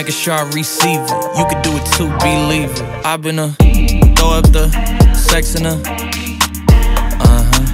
Making sure I receive it. You can do it too, believe it. I've been throw up the sex in her.